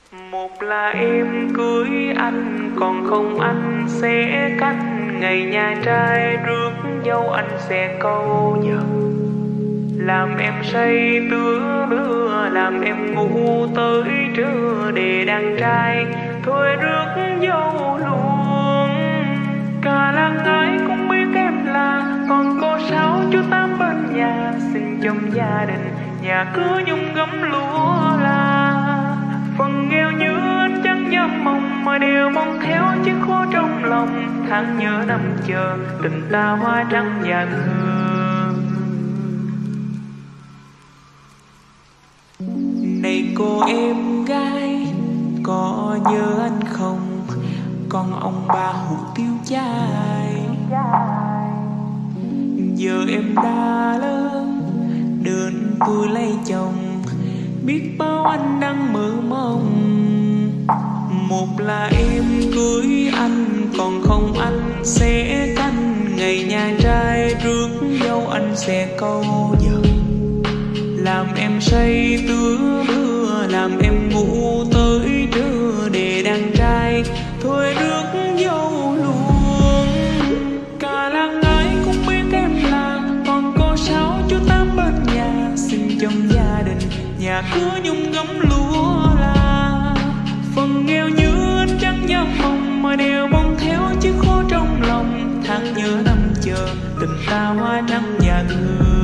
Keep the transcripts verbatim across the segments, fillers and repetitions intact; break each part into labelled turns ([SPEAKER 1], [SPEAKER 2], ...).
[SPEAKER 1] Một là em cưới anh, còn không anh sẽ cách ngày nhà trai rước dâu, anh sẽ câu giờ làm em say tứa lứa, làm em ngủ tới trưa để đàn trai thôi rước dâu luôn. Cả làng ái cũng biết em là còn cô sáu chú tám bên nhà, xin trong gia đình nhà cứ nhung gấm lúa là phần nghèo như anh chẳng dám mong, mà đều mong theo chiếc khó trong lòng. Tháng nhớ năm chờ tình ta hoa trắng và hương. Này cô em gái, có nhớ anh không? Con ông bà hủ tiếu chai. Giờ em đã lớn, đơn tôi lấy chồng, biết bao anh đang mơ mộng. Một là em cưới anh, còn không anh sẽ canh ngày nhà trai rước dâu, anh sẽ câu giờ làm em say tứa lứa, làm em ngủ tới trưa để đàn trai thôi rước dâu luôn. Cả làng ái cũng biết em là còn cô sáu chú tám bên nhà, xin trong gia đình nhà cứ nhung gấm lúa là phần nghèo như anh chẳng dám mong, mà đều mong theo chiếc khó trong lòng. Tháng nhớ năm chờ tình ta hoa trắng và hương.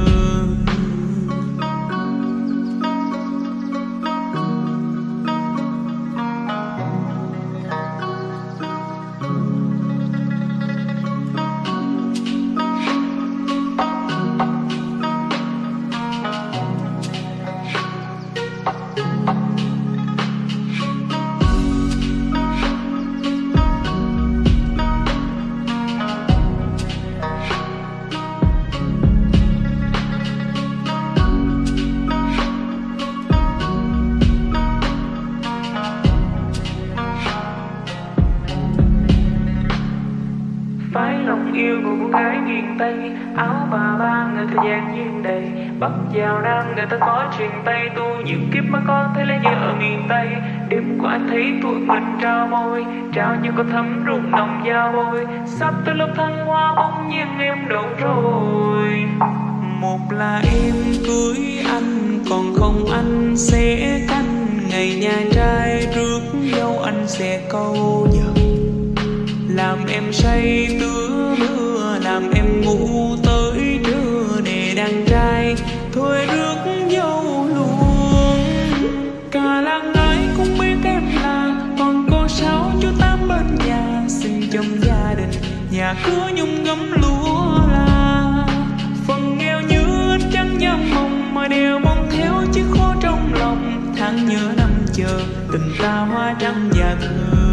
[SPEAKER 1] Phái lòng yêu của cô gái miền Tây, áo bà ba người ta dáng duyên đầy, bắc vào nam người ta có truyền tay. Tu những kiếp mà con thấy là như ở miền Tây, đêm qua thấy tụi mình trao môi, trao như có thấm rụng nồng dao bôi. Sắp tới lúc thăng hoa bỗng nhiên em đâu rồi. Một là em cưới anh, còn không anh sẽ canh ngày nhà trai rước dâu, anh sẽ câu giờ làm em say tứa lứa, làm em ngủ tới trưa để đàn trai thôi rước dâu luôn. Cả làng ái cũng biết em là còn cô sáu chú tám bên nhà, xin trong gia đình nhà cứ nhung gấm lúa là phần nghèo như anh chẳng dám mong, mà đều mong theo chiếc khó trong lòng. Tháng nhớ năm chờ tình ta hoa trắng và hương.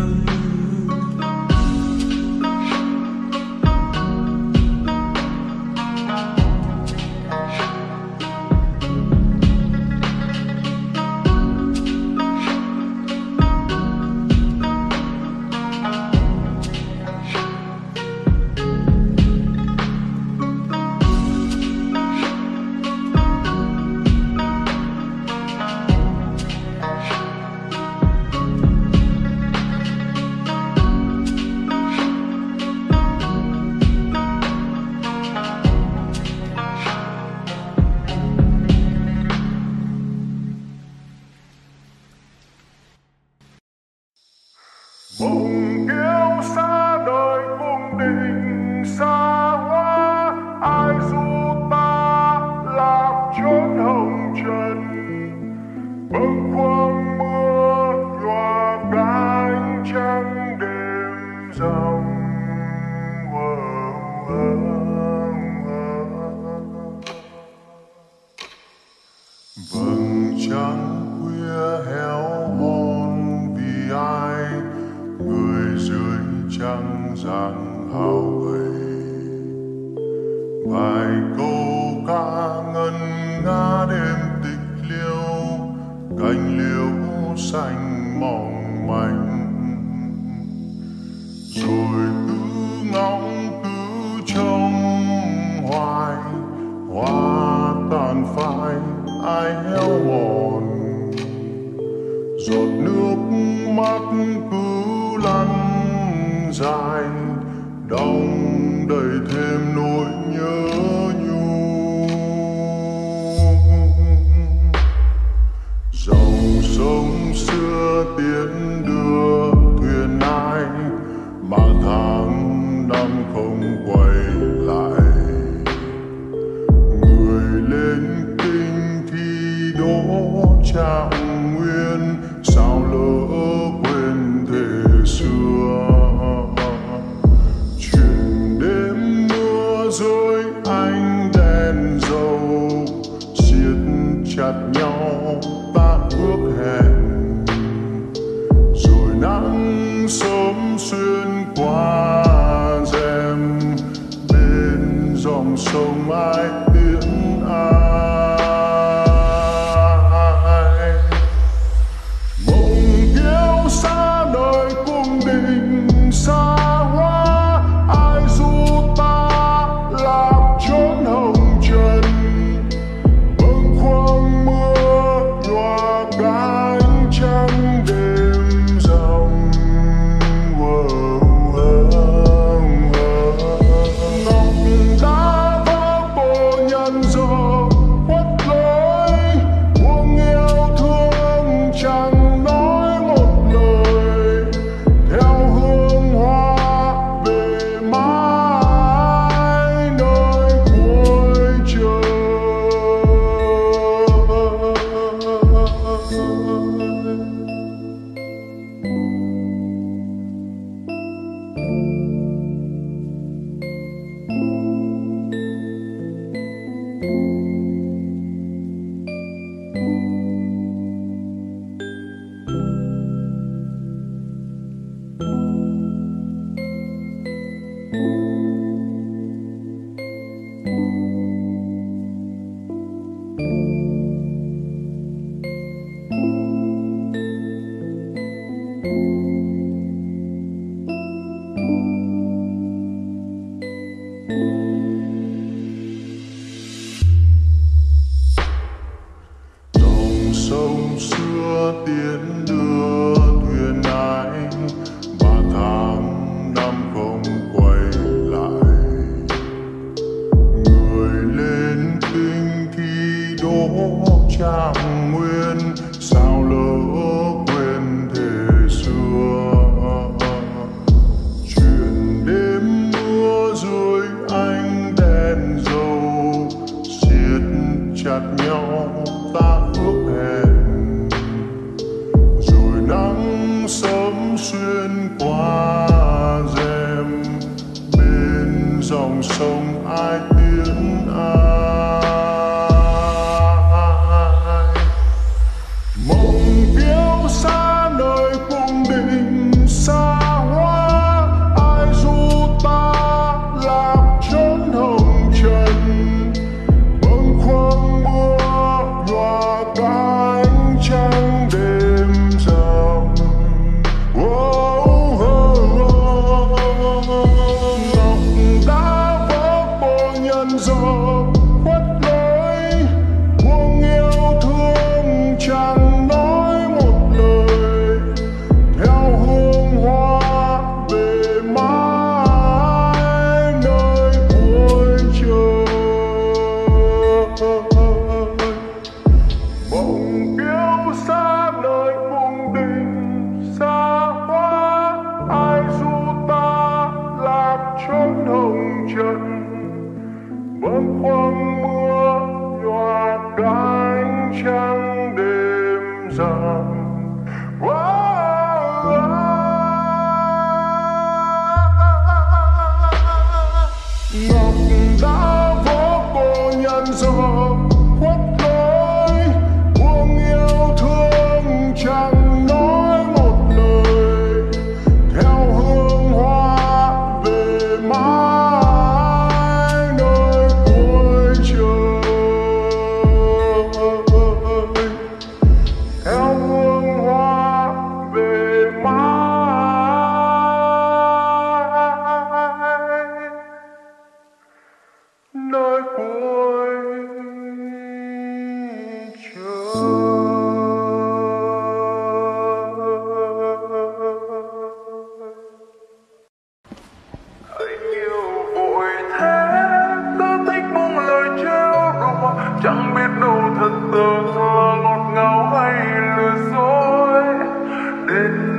[SPEAKER 2] Bồng kiêu xa đời cung đình xa hoa, ai du ta lạc chốn hồng trần. Bâng khuâng mưa nhòa cánh trắng đêm rằm. Vầng trăng khuya héo hon vì ai, người dưới trăng dáng hao gầy. Vài câu ca ngân nga đêm tịch liêu, cành liễu xanh mỏng manh. Rồi cứ ngóng cứ trông hoài, hoa tàn phai ai héo mòn. Giọt nước mắt cứ lăn dài, đong đầy thêm nỗi nhớ nhung. Dòng sông xưa tiễn đưa thuyền ai, mà tháng năm không quay lại. Người lên kinh thi đỗ trạng nguyên, sao lỡ quên thề xưa. Chuyện đêm mưa rơi ánh đèn dầu, siết chặt nhau ta ước hẹn. Rồi nắng sớm xuyên qua rèm, bên dòng sông ai tiễn ai. Mộng kiêu xa đời cung đình xa hoa, ai ru ta lạc chốn hồng trần. Bâng khuâng mưa nhòa cánh trăng đêm rằm. Ngọc đá vỡ bộ nhân giờ khuất lối, buông yêu thương chẳng nói một lời. Theo hương hoa về mãi nơi cuối trời. Dòng sông xưa tiễn đưa thuyền ai, mà tháng năm không quay lại. Người lên kinh thi đỗ trạng nguyên, sao lỡ quên thề xưa. Chuyện đêm mưa dưới ánh đèn dầu, siết chặt nhau ta ước hẹn. Rồi nắng sớm xuyên qua rèm, bên dòng sông ai tiễn ai. Mộng kiêu xa nơi cung đình xa hoa, ai ru ta lạc chốn hồng trần. Bâng khuâng mưa nhòa cánh trăng đêm rằm. Oh, oh, oh.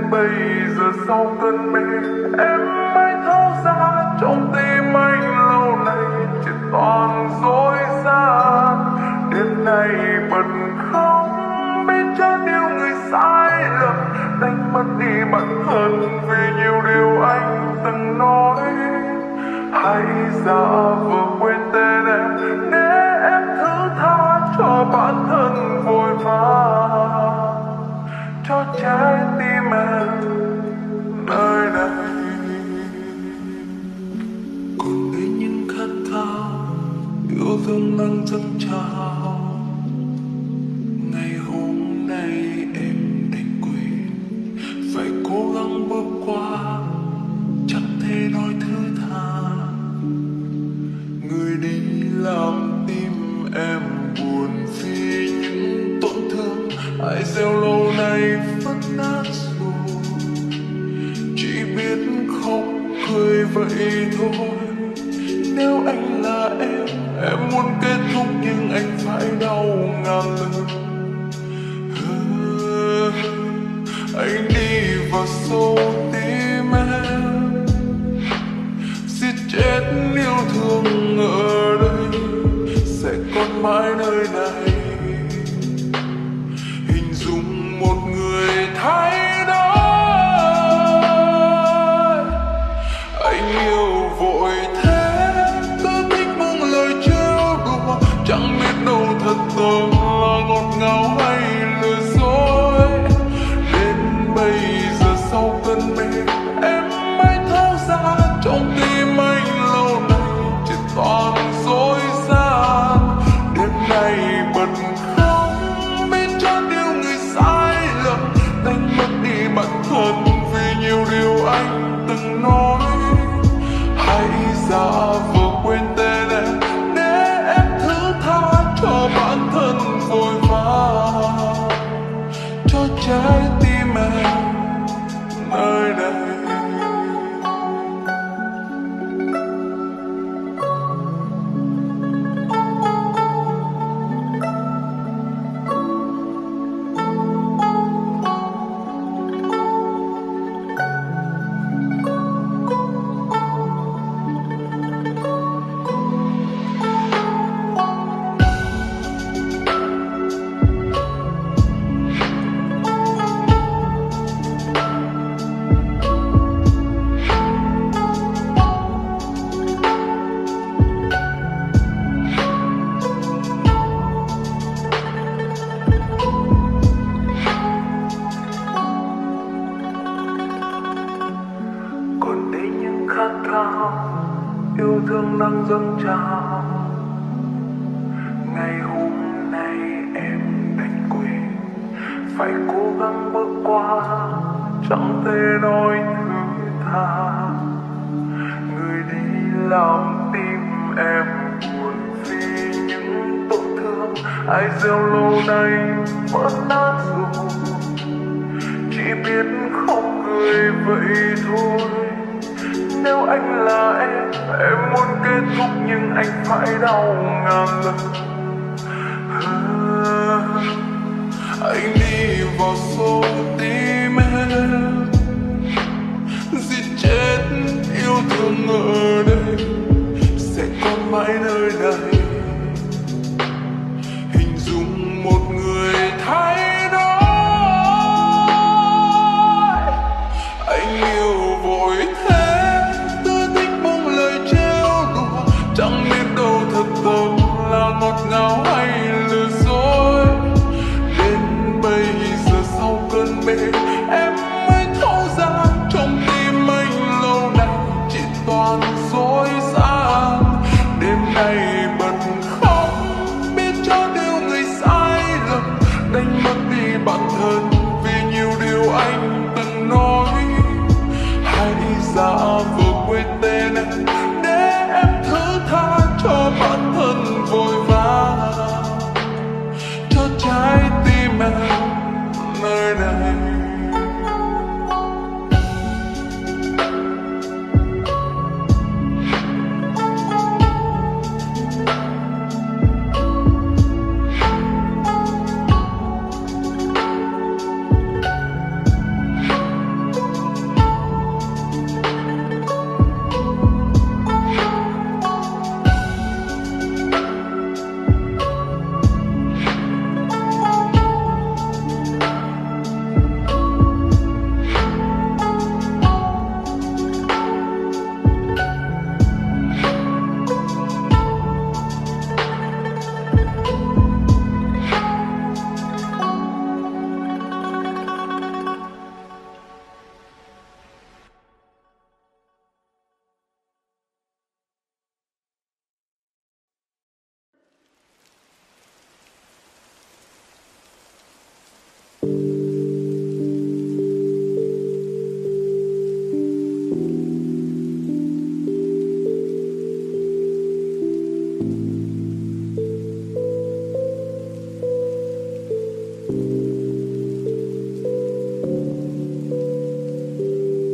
[SPEAKER 1] bây giờ sau cơn mê em mới thấu ra trong tim anh lâu nay chỉ toàn dối gian. Đêm nay bật khóc biết cho yêu người sai lầm, đánh mất đi bản thân vì nhiều điều anh từng nói. Hãy giả vờ quên tên em để em thứ tha cho bản thân vội vã, cho trái tim em nơi này. Còn đây những khát khao yêu thương đang dâng trào, ngày hôm nay em đành quên, phải cố gắng bước qua, chẳng thể nói thứ tha. Người đi làm tim em buồn vì những tổn thương ai gieo lâu nay vẫn nát rồi, chỉ biết khóc cười vậy thôi. Nếu anh là em, em muốn kết thúc nhưng anh phải đau ngàn lần. Ừ, anh đi vào sâu tim em, giết chết yêu thương ở đây sẽ còn mãi nơi này. Hình dung một người thay đổi, anh yêu vội thế cứ thích mang lời trêu đùa, chẳng biết đâu thật tâm là ngọt ngào hay lừa dối. Đến bây giờ sau cơn mê em mới thấu ra trong tim anh lâu nay chỉ toàn dối gian. Đêm nay bật khóc biết cho yêu người sai lầm, đánh mất đi bản thân vì nhiều điều anh từng nói. Hãy giả vờ quên tên em để em thứ tha cho bản thân vội vã, cho trái tim em nơi đây. Khát khao yêu thương đang dâng trào, ngày hôm nay em đành quên, phải cố gắng bước qua, chẳng thể nói thứ tha. Người đi làm tim em buồn vì những tổn thương ai gieo lâu nay vẫn nát rồi, chỉ biết khóc cười vậy thôi. Nếu anh là em, em muốn kết thúc nhưng anh phải đau ngàn lần. À, anh đi vào sâu tim em, giết chết yêu thương ở đây sẽ còn mãi nơi này. Hình dung một người thay đổi, anh yêu vội thế chẳng biết đâu thật tâm là ngọt ngào hay lừa dối. Đến bây giờ sau cơn mê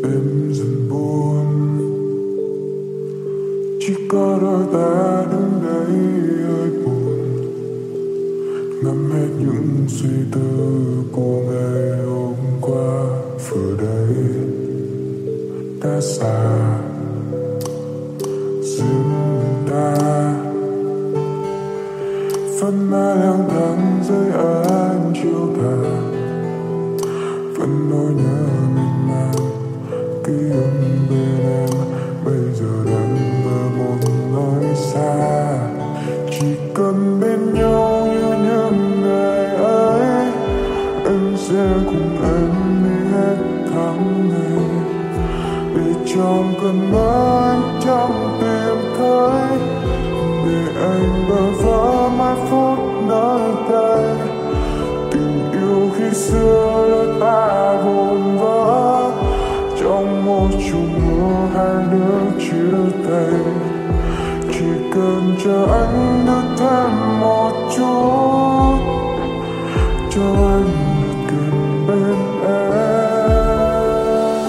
[SPEAKER 3] đêm dần buồn, chỉ có đôi ta đứng đây hơi buồn, ngắm hết những suy tư của ngày hôm qua. Vừa đây đã xa riêng ta, vẫn mãi lang thang dưới ánh chiều tà, vẫn nỗi nhớ miên man ký ức bên em bây giờ đang ở một nơi xa. Chỉ cần bên nhau như những ngày ấy, em sẽ cùng em đi hết tháng ngày, để trong cơn mơ anh chẳng tìm thấy, để anh bơ vơ mãi phút nơi đây. Tình yêu khi xưa đôi ta vồn vỡ, trong một chùm mưa hai đứa chia tay. Chỉ cần chờ anh được thêm một chút, cho anh được gần bên em.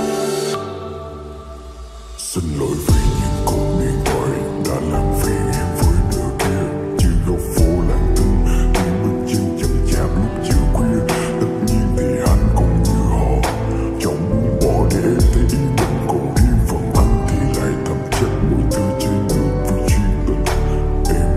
[SPEAKER 3] Xin lỗi vì những cuộc điện thoại đã làm phiền em với nửa kia, chỉ góc phố lặng thinh, những bước chân chậm chạp lúc chiều khuya. Tất nhiên thì anh cũng như họ, chẳng muốn bỏ để em thấy ý mình còn riêng phần anh thì lại thầm trách mọi thứ trái ngược với chuyên tình em.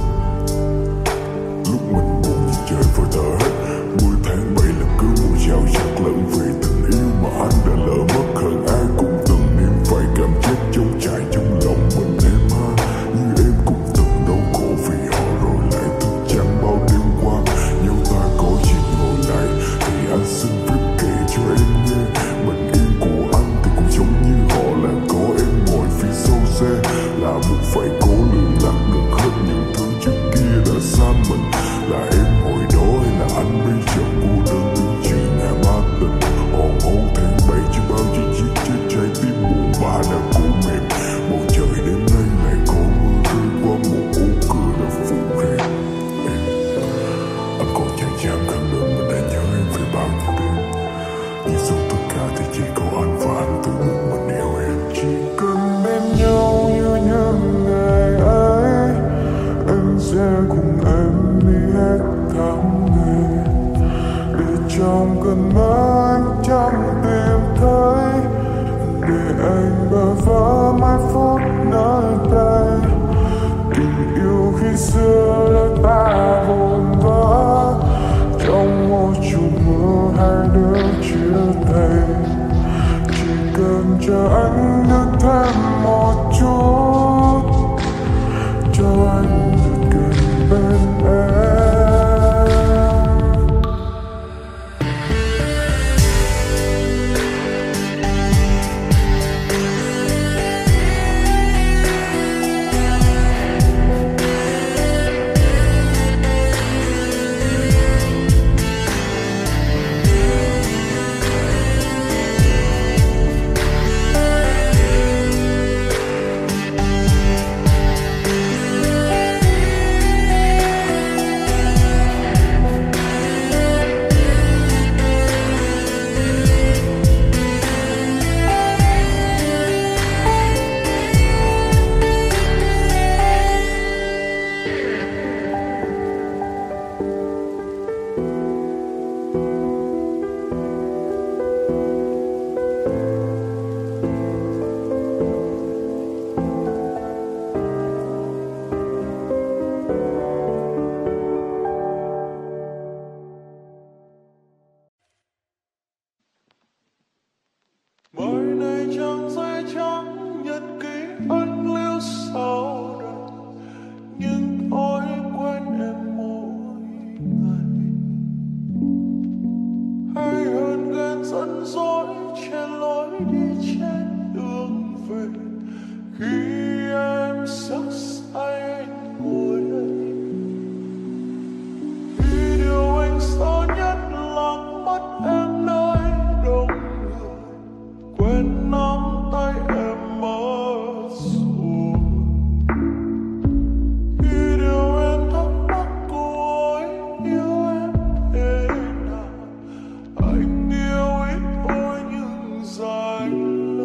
[SPEAKER 3] Lúc mình buồn như trời vội thở hết, mười tháng bảy là cứ mùa trao dạt lẫn về tình yêu mà anh đã lỡ mất. Hơn ai cũng từng nếm phải cảm giác trống trải trong lòng mình em ha, như em cũng từng đau khổ vì họ rồi lại thức trắng bao đêm qua. Nếu ta có dịp ngồi lại thì anh xin viết kể cho em nghe, bình yên của anh thì cũng giống như họ là có em ngồi phía sau xe, là buộc phải cố lường lặng được hết những thứ trước kia đã xa mình. Là em hồi đó hay là anh bây giờ cô đơn đứng chuyện nhà ba tình, hòn hôn tháng bảy chưa bao giờ giết chết trái tim buồn bã đã cũ mềm. Bầu trời đêm nay lại có mưa rơi qua một ô cửa đã phủ rèm em. Anh còn chẳng dám khẳng định mình đã nhớ em về bao nhiêu đêm, nhưng sau tất cả thì chỉ có anh và anh tự một mình yêu em. Chỉ cần bên nhau như những ngày ấy, em sẽ cùng em đi hết tháng ngày, để trong cơn mơ anh chẳng tìm thấy, để anh bơ vơ mãi phút nơi đây. Tình yêu khi xưa đôi ta vồn vỡ, trong một chùm mưa hai đứa chia tay. Chỉ cần chờ anh được thêm một chút, cho anh được gần bên em. Bởi này trang giấy trắng nhật ký anh lưu sau đời, nhưng tôi quên em mỗi ngày. Hay hơn ghen dẫn dối trên lối đi trên đường về, khi em sắc say anh ngồi đây. Khi điều anh sợ nhất là mất em nơi đông người, quên nắm tay em mất rồi. Khi điều em thắc mắc cô ấy yêu em thế nào, anh yêu ít thôi nhưng dành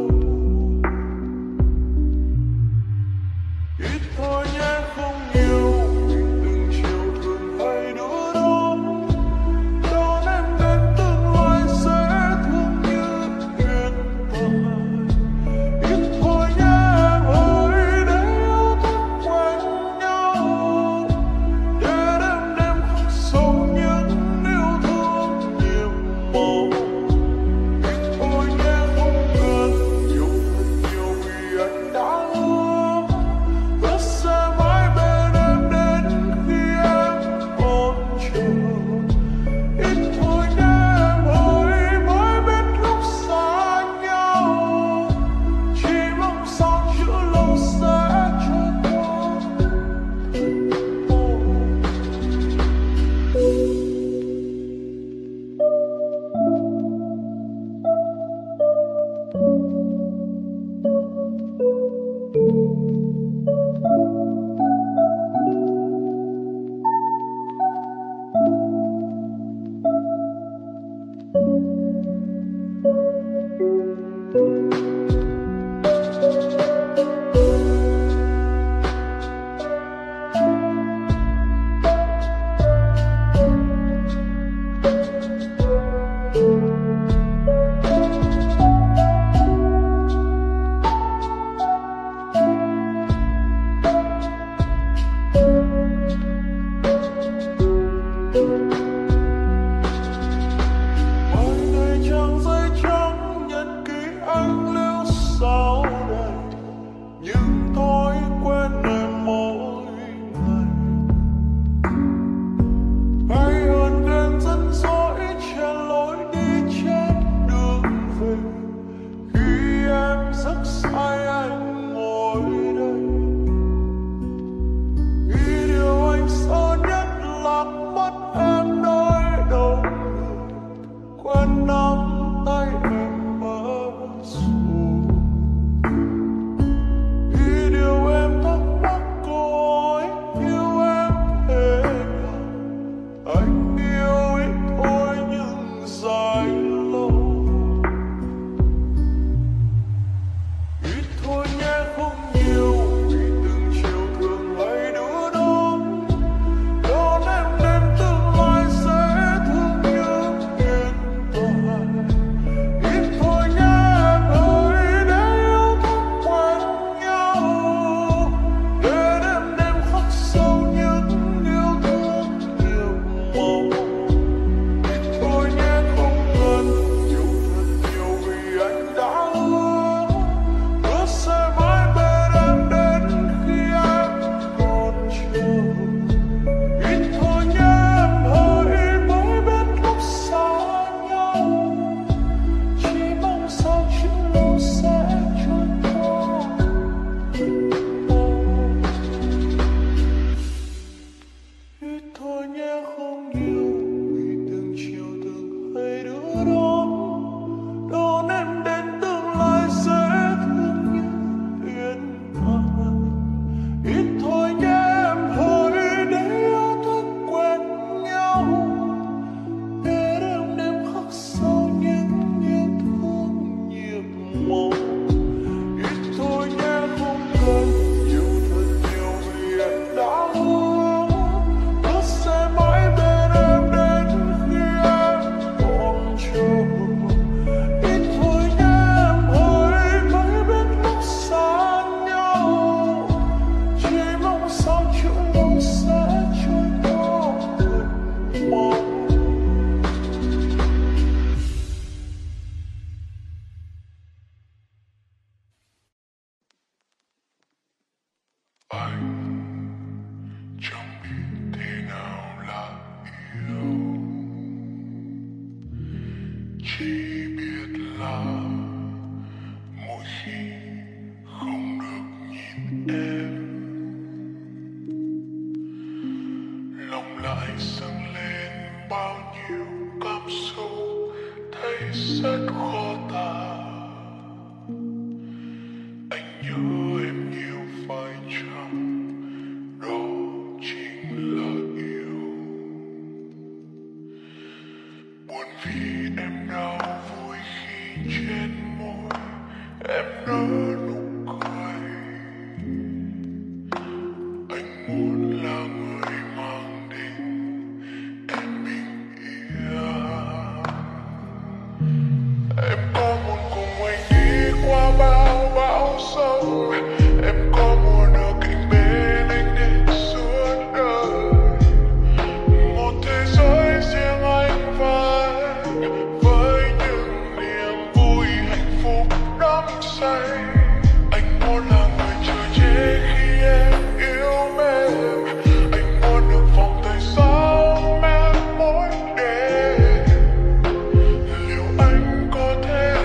[SPEAKER 3] Liệu anh có thể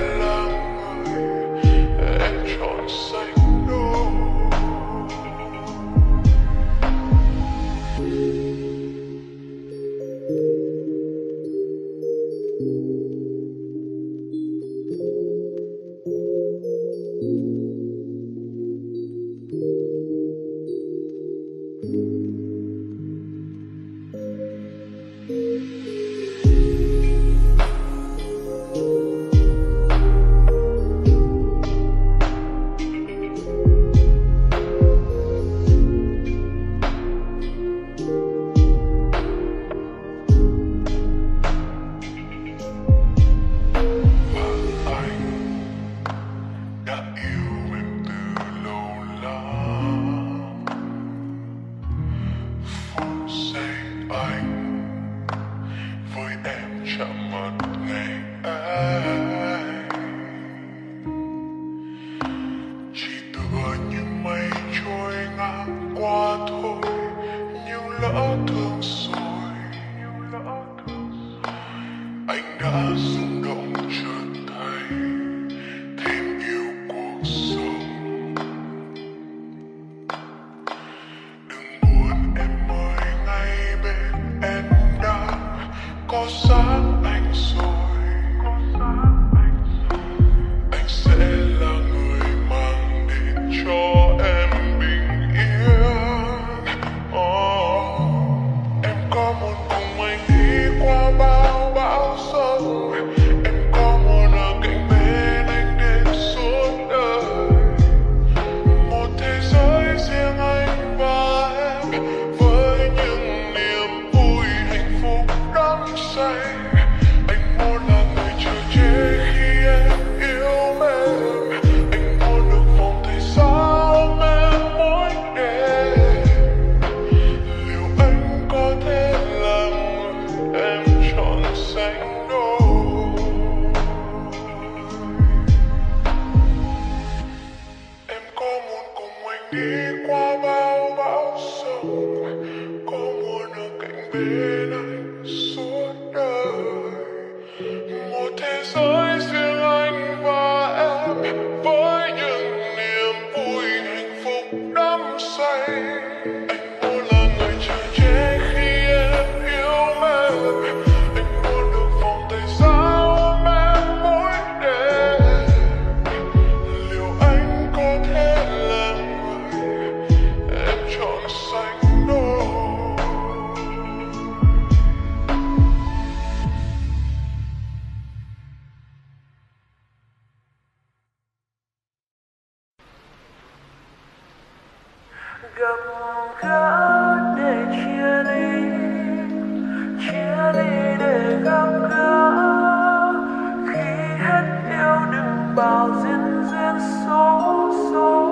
[SPEAKER 1] gặp gỡ để chia ly, chia ly để gặp gỡ. Khi hết yêu đừng bảo duyên duyên số số.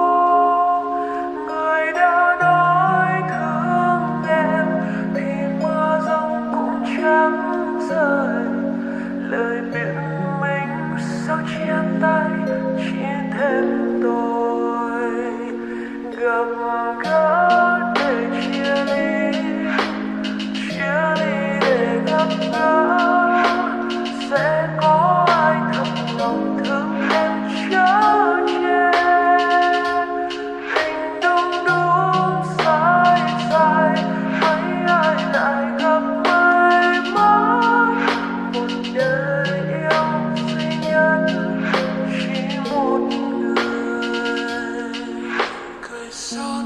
[SPEAKER 1] Người đã nói thương em thì mưa giông cũng chẳng rơi. Lời biện minh sao chia tay chỉ thêm tôi. Gặp gỡ để chia ly, chia ly để gặp gỡ. Sẽ có ai thật lòng thương em chở che. Tình đúng đúng sai sai, mấy ai lại gặp may mắn. Một đời yêu duy nhất chỉ một người. Cười son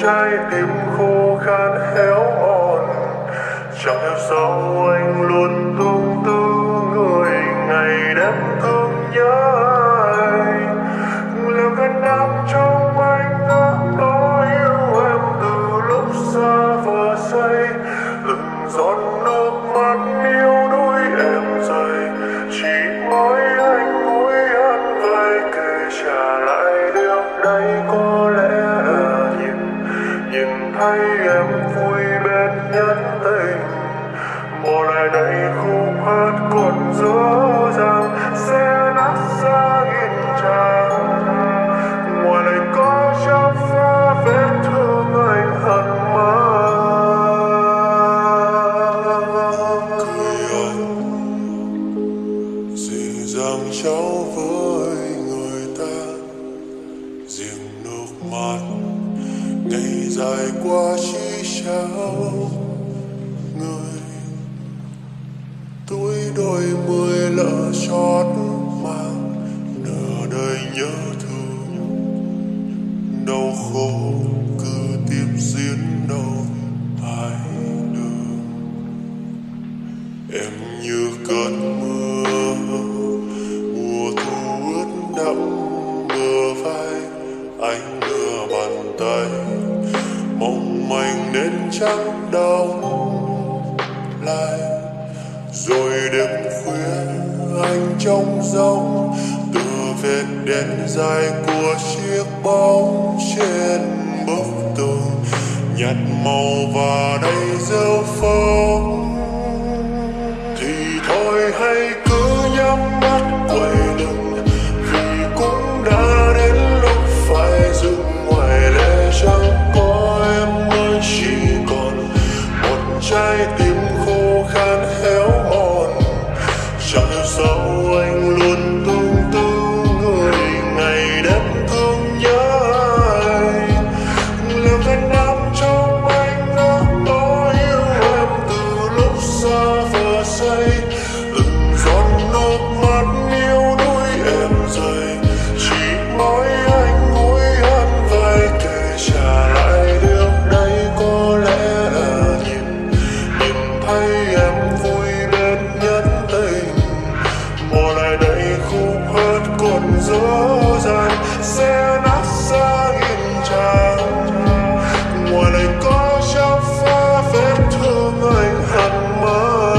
[SPEAKER 2] trái tim khô khan héo mòn. Chẳng hiểu sao anh luôn tung tư người ngày đêm thương nhớ anh. Liệu cái đắm trong anh đã nói yêu em từ lúc xa vừa say. Từng giọt nước mắt yêu đuối em rơi, chỉ mỗi anh mỗi ăn vơi kể trả lại điều đây. Có lẽ nhìn nhìn thấy em vui bên nhân tình, bỏ lại đây khúc hát còn dở dàng sẽ nát ra nghìn trang. Ngoài này có chắp phá vết thương anh hận mang. Cười anh dịu dàng cháu với người ta, riêng nước mắt ngày dài qua chỉ trao người. Tuổi đôi mươi lỡ chót mang nửa đời nhớ thương, đau khổ cứ tiếp diễn đâu hai đường. Em như cơn mưa mùa thu ướt đẫm bờ vai, anh đưa bàn tay mong manh đến trắng đau lại. Rồi đêm khuya anh trông rỗng từ vết đen dài của chiếc bóng trên bức tường, nhạt màu và đầy rêu phong. Thì thôi hay cứ nhắm mắt quay lưng, vì cũng đã đến lúc phải dừng. Ngoài lẽ chẳng có em mới chỉ còn một trái tim khô khan héo mòn. Chẳng hiểu sao anh luôn tung tư người ngày đêm thương nhớ anh. Liệu cái đắm trong anh đã nói yêu em từ lúc xa vừa say. Từng giọt nước mắt yêu đuối em rơi, chỉ mỗi anh mỗi ăn vơi kể trả lại điều đây. Có lẽ nhìn nhìn thấy em vui bên nhân tình, bỏ lại đây khúc hát còn dở dàng sẽ nát ra nghìn trang. Ngoài này có chắp phá vết thương anh hận mang.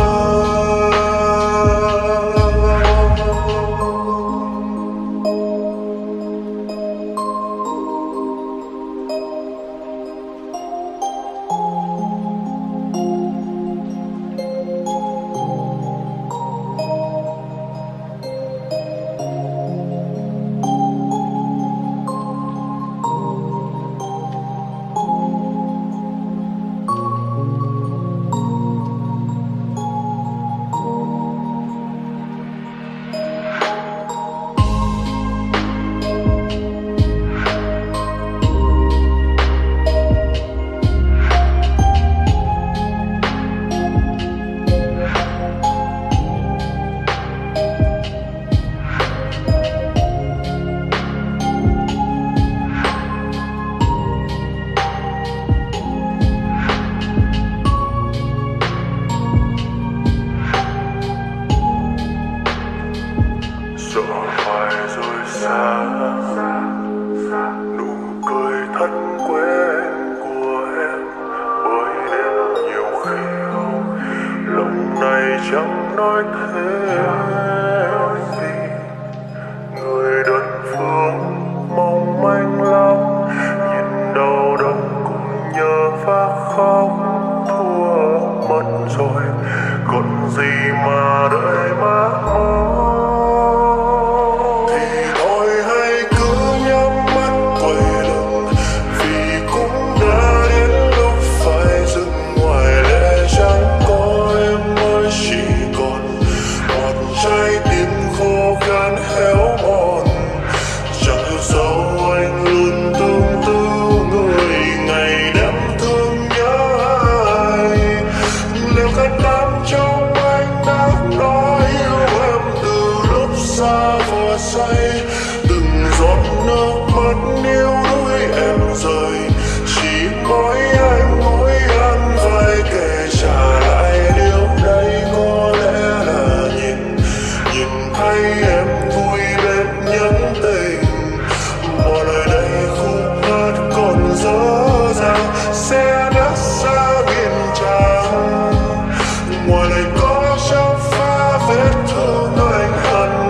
[SPEAKER 2] Sợ phải rời xa nụ cười thân quen của em, bởi đến nhiều khi lòng này chẳng nói thêm gì. Người đơn phương mong manh lắm, nhìn đau đớn cùng nhớ và khóc. Thua mất rồi còn gì mà đợi mà mong. Say từng giọt nước mắt níu đuối em rơi, chỉ thấy em vui bên những tình, bỏ lời đây khúc hát còn dở dàng sẽ nát xa biển trắng. Ngoài này có chấm phá vết thương anh hằn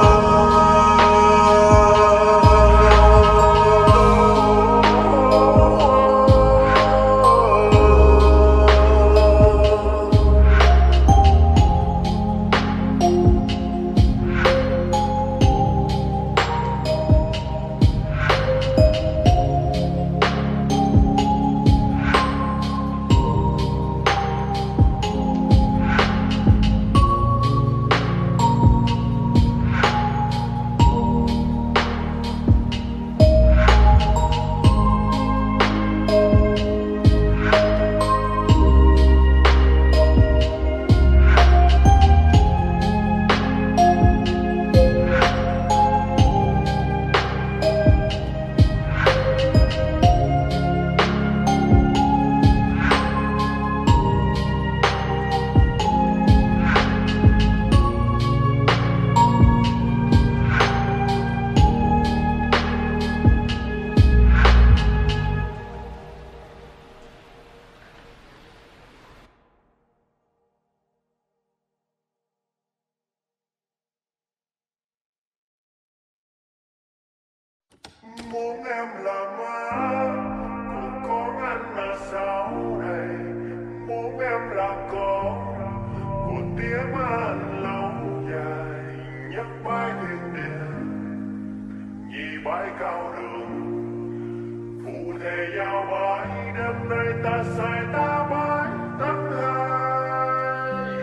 [SPEAKER 2] muốn em là má của con anh là sau này, muốn em là con của tiếng anh lâu dài, nhắc bãi thuyền đèn nhì bãi cao đường phụ thề giao bãi đêm nay ta sai ta bãi tắc hai.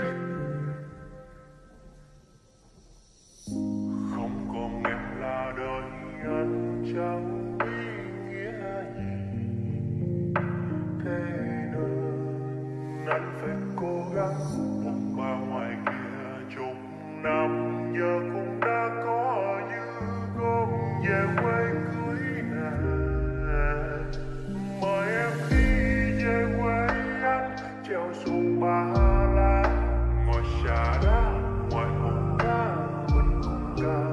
[SPEAKER 2] Không còn em là đời anh chẳng ý nghĩa gì, thế nên anh phải cố gắng buông ba ngoài kia chục năm giờ cũng đã có như gom về quê cưới nàng. Mời em đi về quê anh treo xuống ba lá ngồi xà đá ngoài hồ cá bên cùng ca.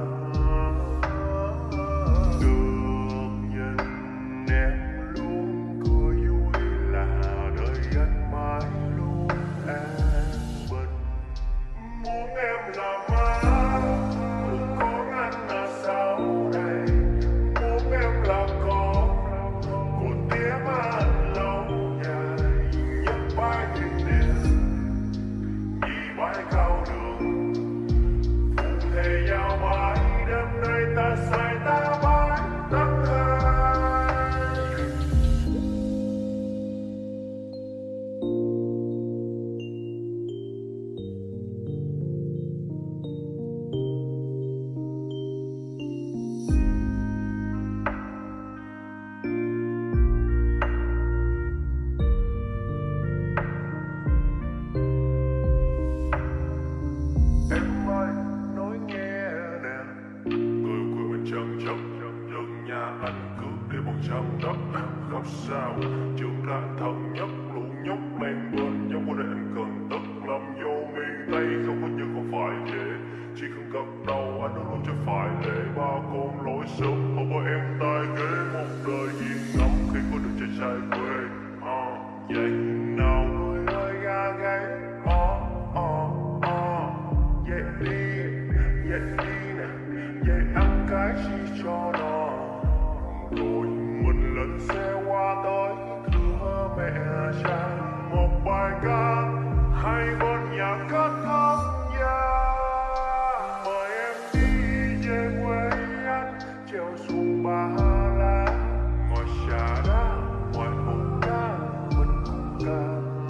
[SPEAKER 2] Sao trường ra thần nhất lũ nhóc len bên giống qua đây anh cần tất làm vô miền tây không có như không phải dễ chỉ cần gật đầu anh luôn cho phải lệ ba con lối sớm không có em tai ghế một đời yên ngắm khi có được chơi trai quê à, vậy nào người ơi ga gáy ó ó ó vậy đi vậy đi nè vậy ăn cái chi cho nó rồi mình lên xe qua tới thưa mẹ cha một bài ca hai bên nhà kết thúc gia. Mời em đi về quê anh treo xuống ba lá ngồi xà đá ngoài hồ cá bên cùng ca.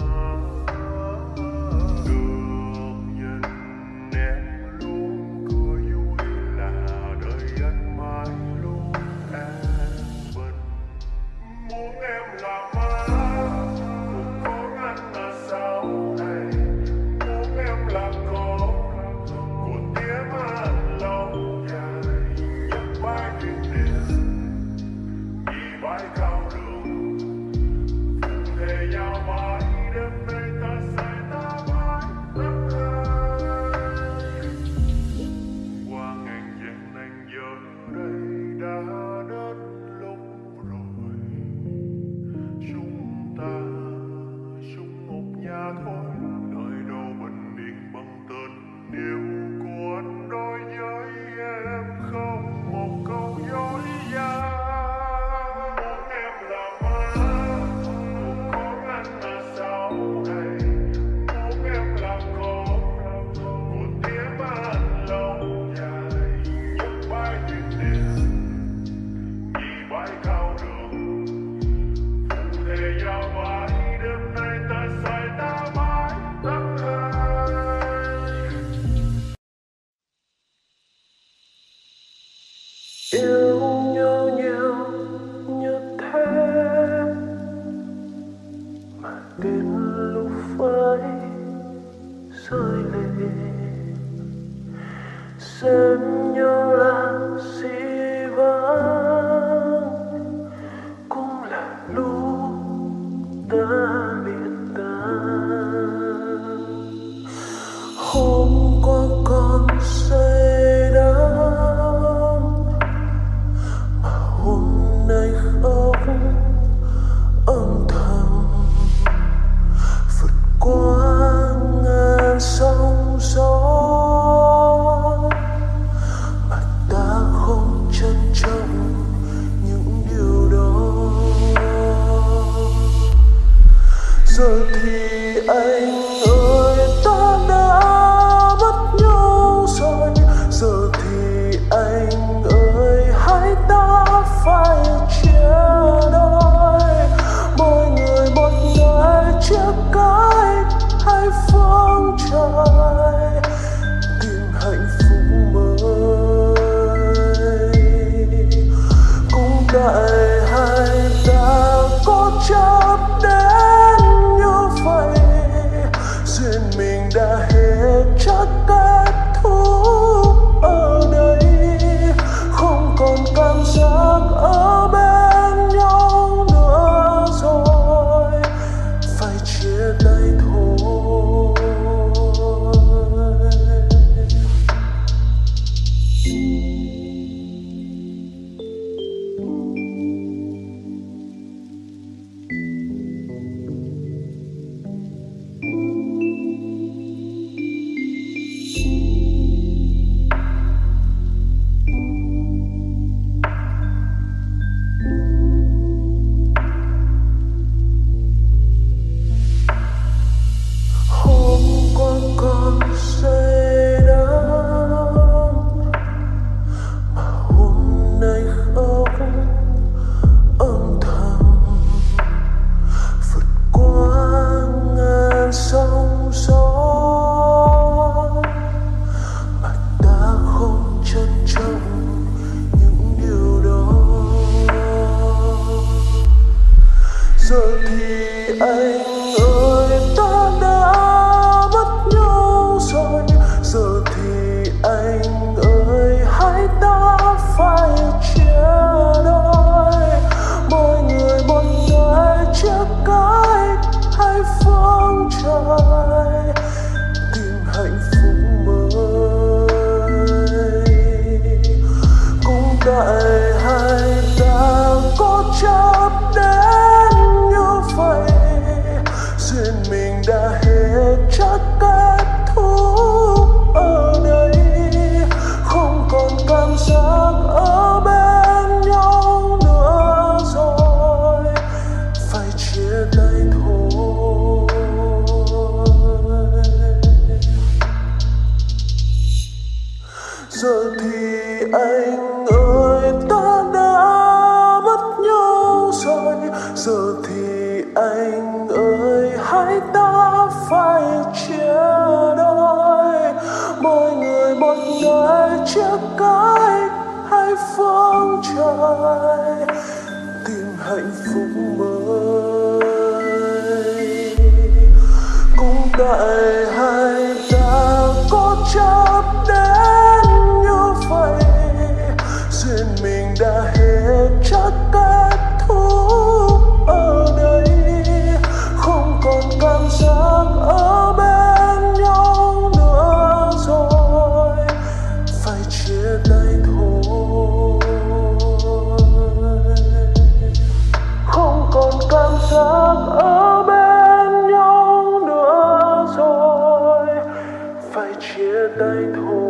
[SPEAKER 2] Được nhìn em luôn cười vui là đời anh mãi luôn an bình. Muốn em là má của con anh là sau này,
[SPEAKER 1] yêu nhau nhiều như thế mà đến lúc phải rơi lệ, xem nhau là dĩ vãng cũng là lúc ta biệt tan. Hôm qua còn say đắm mà hôm nay khóc âm thầm, vượt qua ngàn sóng gió mà ta không trân trọng những điều đó. Giờ thì anh ơi ta đã mất nhau rồi, giờ thì anh ơi hãy ta phải chia đôi. Mỗi người một nơi chia cách hai phương trời, tìm hạnh phúc mới. Cũng tại hai ta có chấp đến như vậy, duyên mình đã hết chắc kết thúc ở đây. Không còn cảm giác ở bên nhau nữa rồi, phải chia tay thôi. Hôm qua còn say đắm mà hôm nay khóc âm thầm, vượt qua ngàn sóng gió mà ta không trân trọng những điều đó. Giờ thì anh ơi ta đã mất nhau rồi, giờ thì anh ơi hãy ta phải chia đôi. Mỗi người một nơi chia cách hai phương trời, tìm hạnh phúc mới. Cũng tại hai ta có chấp đến như vậy, duyên mình đã hết chắc kết thúc ở đây. Không còn cảm giác ở bên nhau nữa rồi, phải chia tay thôi. Giờ thì anh ơi ta đã mất nhau rồi, giờ thì anh ơi hãy ta phải chia đôi. Mỗi người một nơi chia cách hai phương trời, tìm hạnh phúc mới. Cũng tại hai ta có chấp đến như vậy, duyên mình đã hết chắc kết thúc ở đây. Không còn cảm giác ở bên nhau nữa rồi, phải chia tay thôi. Không còn cảm giác ở bên nhau nữa rồi, phải chia tay thôi.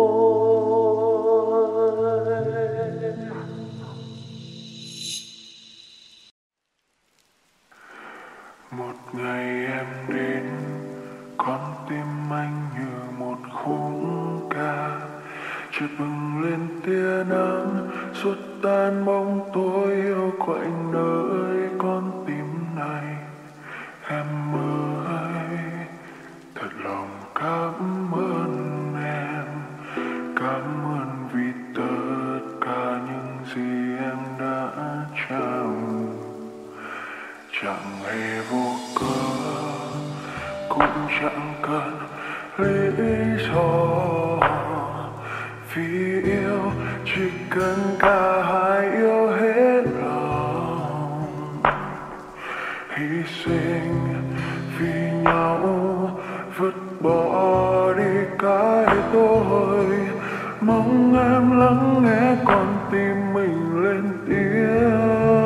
[SPEAKER 2] Một ngày em đến, con tim anh như một khúc ca, chợt bừng lên tia nắng, xua tan bóng tối yêu quạnh nơi con tim này. Em ơi, thật lòng cảm ơn em, cảm ơn vì tất cả những
[SPEAKER 3] chẳng hề vô cớ, cũng chẳng cần lý do. Vì yêu chỉ cần cả hai yêu hết lòng, hy sinh vì nhau, vứt bỏ đi cái tôi. Mong em lắng nghe con tim mình lên tiếng.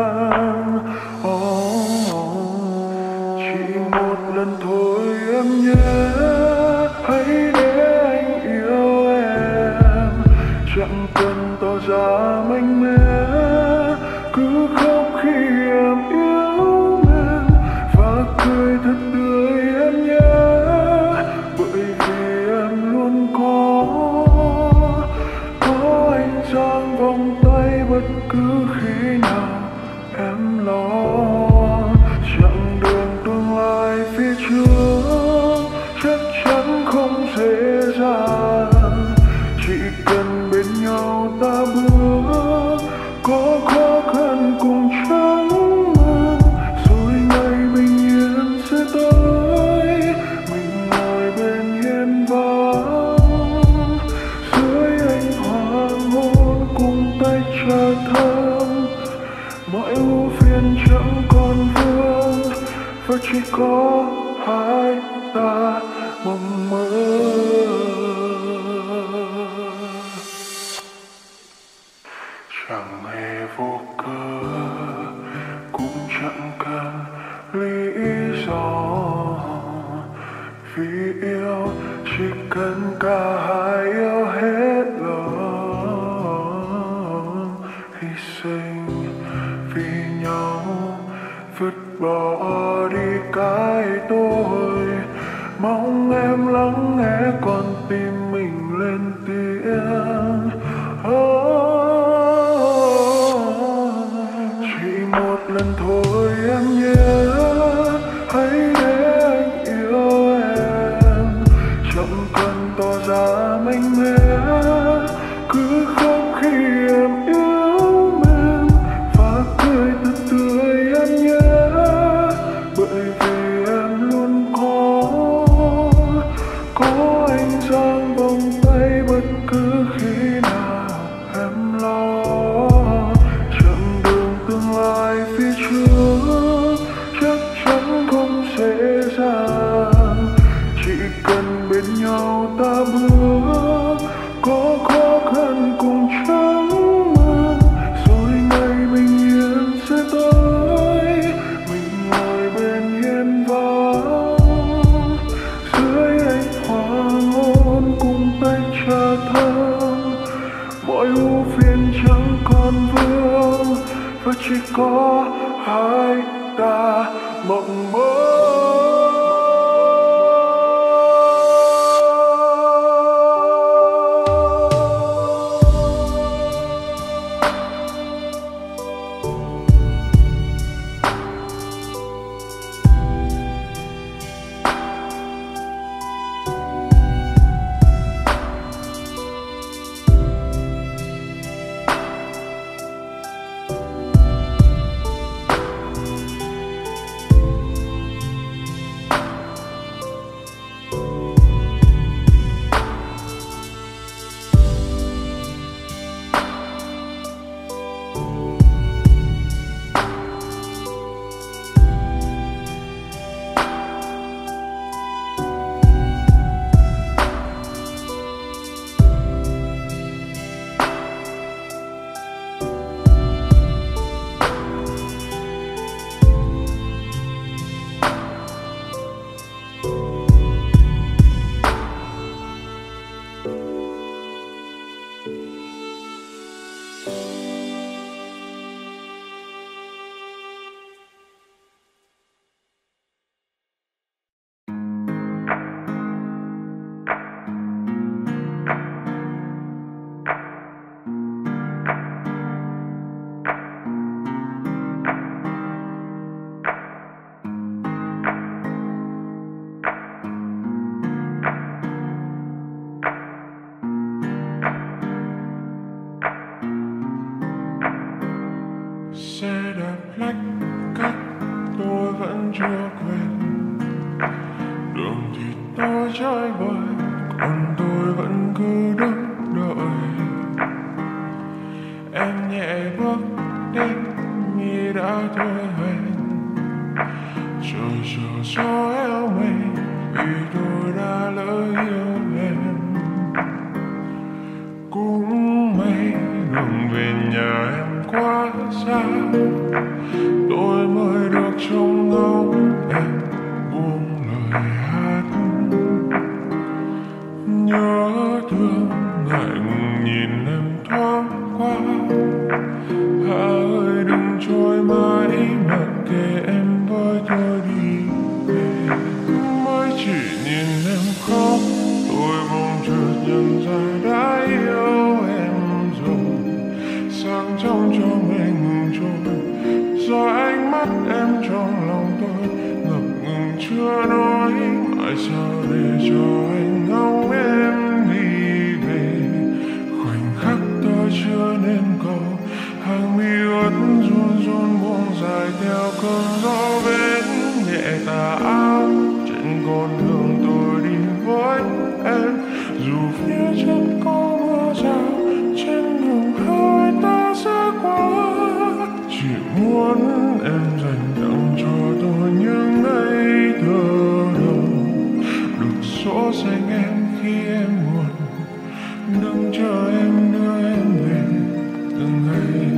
[SPEAKER 3] Oh, oh. Chỉ một lần thôi em nhé, hãy để anh yêu em. Chẳng cần tỏ ra mạnh mẽ, cứ khóc khi em yêu em và cười thật tươi em nhé. Bởi vì em luôn có có anh dang vòng tay bất cứ khi nào em lo. Chặng đường tương lai phía trước chắc chắn không dễ dàng, chỉ cần bên nhau ta bước, có khó khăn cùng chẳng mong, rồi ngày bình yên sẽ tới. Mình ngồi bên hiên vắng, dưới ánh hoàng hôn cùng tay trà thơm. Mọi ưu phiền chẳng còn vương, và chỉ có hai ta mộng mơ. Chẳng hề vô cớ, cũng chẳng cần lý do. Vì yêu chỉ cần cả hai yêu hết lòng, hy sinh vì nhau, vứt bỏ đi cái tôi. Mong em lắng nghe con tim mình lên tiếng. Oh, chỉ một lần thôi em nhé, hãy để anh yêu em. Chẳng cần tỏ ra mạnh mẽ, cứ khóc khi em yêu em và cười thật tươi em nhé. Bởi vì em luôn có có anh dang vòng tay bất cứ khi nào em lo. Chặng đường tương lai phía trước chắc chắn không dễ dàng, chỉ cần bên nhau ta bước, có khó khăn cùng chẳng mong, rồi ngày bình yên sẽ tới. Mình ngồi bên hiên vắng, dưới ánh hoàng hôn cùng tay trà thơm. Mọi ưu phiền chẳng còn vương, và chỉ có hai ta mộng mơ. chưa quên. Đường thì tôi trái bời, còn tôi vẫn cứ đứng đợi. Em nhẹ bước đi như đã thôi hẹn. Trời chờ gió eo mây vì tôi đã lỡ yêu em. Cũng may đường về nhà em quá xa, tôi mới được trông ngóng em buông lời hát. Nhớ thương ngại ngùng nhìn em thoáng qua. Hà ơi đừng trôi mãi mặc kệ em với tôi đi về. Mới chỉ nhìn em khóc tôi bỗng chợt nhận ra đã yêu em rồi. Sáng trong cho mình trôi do ánh mắt em trong lòng tôi ngập ngừng chưa nói. Tại sao để cho anh ngóng em đi về. Khoảnh khắc tôi chưa nên cầu, hàng mi ướt run run buông dài theo cơn gió bên nhẹ tà áo trên con đường tôi đi với em. Dù phía trước có mưa rào trên đường hai ta sẽ qua, chỉ muốn em dành tặng cho tôi những ngày thơ đầu. Đừng dỗ dành em khi em buồn, đừng chờ em đưa em về từng ngày.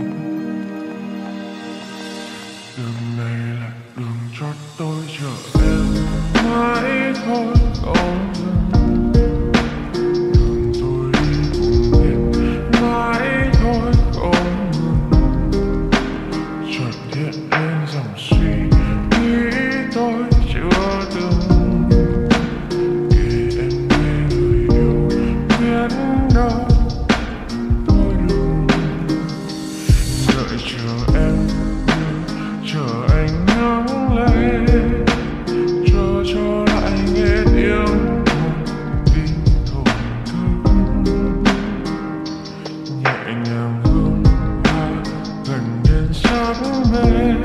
[SPEAKER 3] Đường này là đường cho tôi chờ em mãi thôi không dừng. Đường tôi đi cùng em mãi thôi không ngừng. Chợt hiện lên dòng suy nghĩ tôi chưa từng kể em nghe người yêu biết đâu tôi đừng đợi chờ em như chờ anh nắng lên, chờ cho lại nghe tiếng một tim thổn thức. Nhẹ nhàng hương hoa gần đến sắc bên,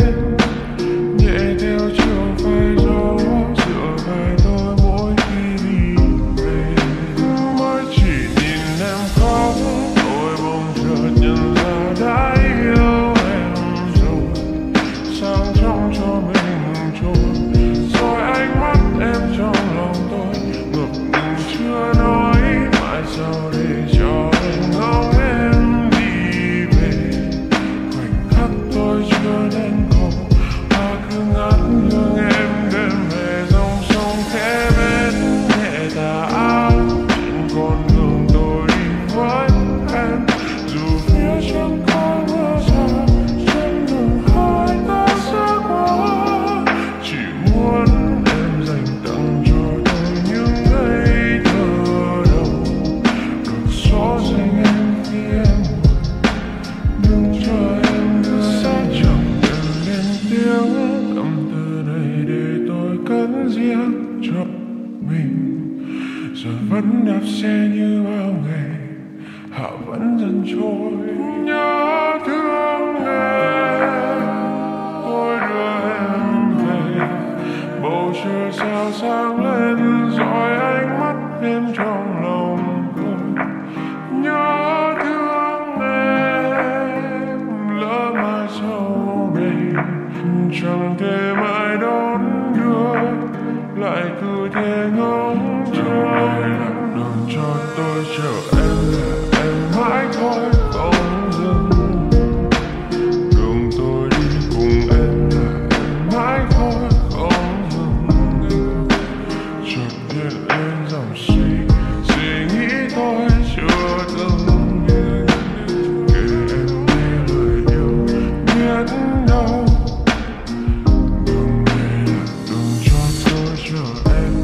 [SPEAKER 3] nhẹ theo chiều phai gió dựa vai tôi mỗi khi đi về. Mới chỉ nhìn em khóc tôi bỗng chợt nhận ra đã yêu em rồi. Sáng trong cho mình trôi rồi ánh mắt em trong lòng tôi ngập ngừng chưa nói. Mãi sau để cho anh ngóng em đi về. Khoảnh khắc tôi chưa nên cầu, hoa cứ ngát hương em đem về. Dòng sông khẽ bên nhẹ tà áo trên con đường tôi đi với em. Dù phía trước có mưa rào trên đường hai ta sẽ qua, chỉ muốn em dành tặng cho tôi những ngày thơ đầu. Được xóa danh em khi em buồn, đừng cho em đưa xa chẳng cần lên tiếng. Tâm tư này để tôi cất riêng cho mình. Giờ vẫn đạp xe như bao ngày, hạ vẫn dần trôi. Nhớ thương em tôi đưa em về. Bầu trời sao sáng lên dõi ánh mắt em trong lòng tôi. Nhớ thương em lỡ mai sau đây chẳng thể mãi đón đưa, lại cứ thế ngóng trôi. Đường cho tôi chờ em là em mãi thôi không dừng. Đường tôi đi cùng em là em mãi thôi không dừng. Chợt hiện lên dòng suy suy nghĩ tôi chưa từng kể em nghe lời yêu biết đâu. Đường này là đường cho tôi chờ em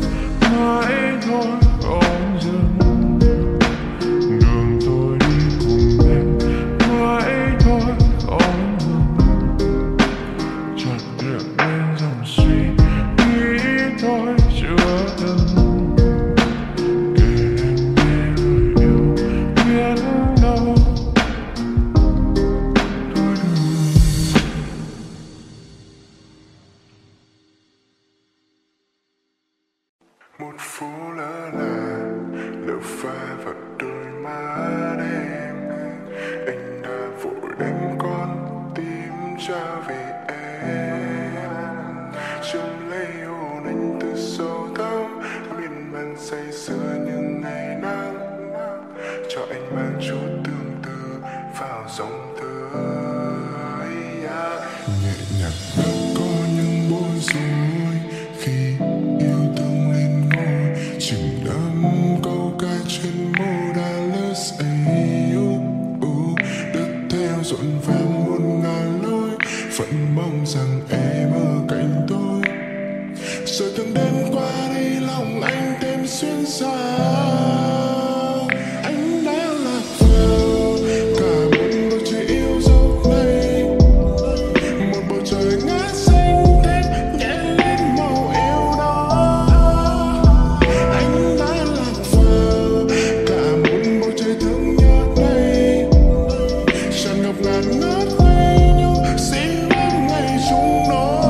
[SPEAKER 3] mãi thôi không dừng. Đường tôi đi cùng em anh mang chút tương tư vào dòng tươi. Nhẹ nhàng đã có những bối rối khi yêu thương lên ngôi, chìm đắm câu ca trên mô đa lơ say u u đất theo rộn vàng muôn ngàn lối, vẫn mong rằng em ở cạnh tôi. Rồi từng đêm qua đi lòng anh thêm xuyên xa, anh đã lạc vào cả một bầu trời yêu dấu này, một bầu trời ngát xanh thét nhẹ lên màu yêu đó. Anh đã lạc vào cả một bầu trời thương nhớ này, tràn ngập ngàn ngát quê nhung xin em ngày chúng nó.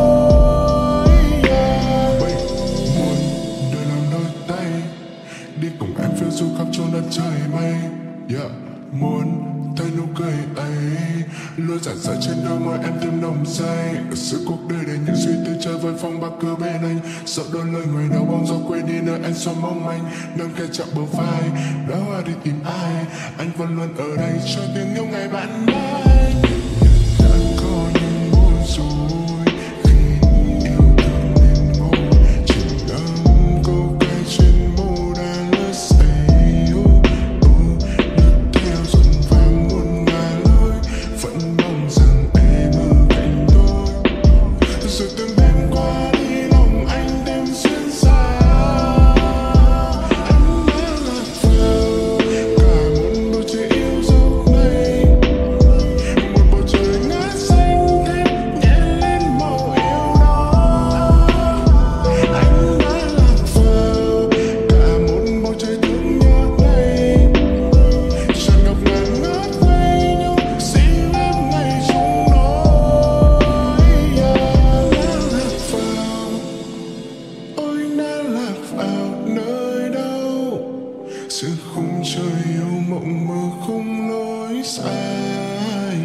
[SPEAKER 3] Đi cùng em phiêu du khắp chốn đất trời mây, yeah. Muốn thấy nụ cười ấy luôn rạng rỡ trên đôi môi em thêm nồng say. Ở giữa cuộc đời để những suy tư chơi với phong bạc cửa bên anh, sợ đôi lời người đau bóng gió quên đi nơi anh xoa mong manh, nâng khe chạm bờ vai đã hoa đi tìm ai. Anh vẫn luôn ở đây cho tiếng yêu ngày bạn mai. Đã có những bối rối khi yêu thương lên ngôi, chỉ đắm câu ca trên mô đa lơ say u u đất theo rộn vàng muôn ngàn lối, vẫn mong rằng em ở cạnh tôi. Rồi từng đêm qua đi lòng anh thêm xuyên xa, anh đã lạc vào cả một bầu trời yêu dấu này, một bầu trời ngát xanh thét nhẹ lên màu yêu đó. Anh đã lạc vào cả một bầu trời thương nhớ này, tràn ngập ngàn ngát quê nhung xin em ngày chúng nói. Đã lạc vào, ôi đã lạc vào nơi đâu, giữa khung trời yêu mộng mơ không lối sai.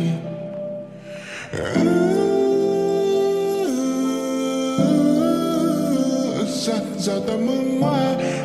[SPEAKER 3] Giặt rào tầm mưa ngoa